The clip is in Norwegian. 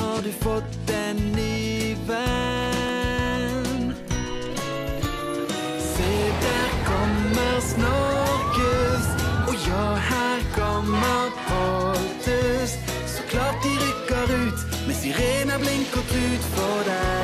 har du fått en ny venn. Se, der kommer Snorkus, og ja, her kommer Pontus. Så klart de rykker ut, med sirener blinker ut for deg.